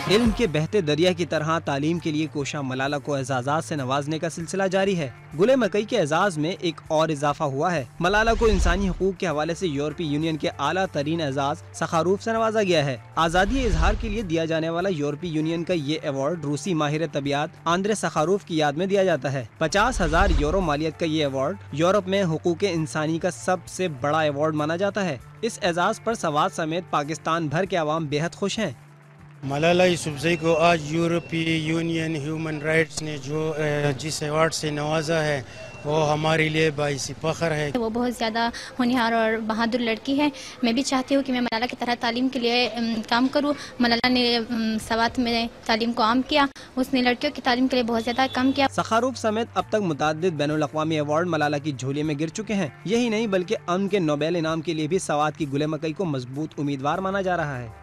علم کے بہتے دریا کی طرح تعلیم کے لیے کوشاں ملالہ کو اعزازات سے نوازنے کا سلسلہ جاری ہے۔ گلے مکئی کے اعزاز میں ایک اور اضافہ ہوا ہے۔ ملالہ کو انسانی حقوق کے حوالے سے یورپی یونین کے اعلیٰ ترین اعزاز سخاروف سے نوازا گیا ہے۔ آزادی اظہار کے لیے دیا جانے والا یورپی یونین کا یہ ایوارڈ روسی ماہر طبیعت آندرے سخاروف کی یاد میں دیا جاتا ہے۔ 50,000 یورو مالیت کا یہ ایوارڈ یورپ میں حقوق انسانی کا سب سے بڑا ایوارڈ مانا جاتا ہے۔ اس اعزاز پر سوات سمیت پاکستان بھر کے عوام بے حد خوش ہیں۔ ملالہ یوسفزئی کو آج یورپی یونین ہیومن رائٹس نے جس ایوارڈ سے نوازا ہے وہ ہمارے لیے باعث فخر ہے۔ وہ بہت زیادہ ہونہار اور بہادر لڑکی ہے۔ میں بھی چاہتی ہوں کہ میں ملالہ کی طرح تعلیم کے لیے کام کروں۔ ملالہ نے سوات میں تعلیم کو عام کیا، اس نے لڑکیوں کی تعلیم کے لیے بہت زیادہ کام کیا۔ سخاروف سمیت اب تک متعدد بین الاقوامی ایوارڈ ملالہ کی جھولی میں گر چکے ہیں۔ یہی نہیں بلکہ امن کے نوبیل انعام کے لیے بھی سوات کی گلے مکئی کو مضبوط امیدوار مانا جا رہا ہے۔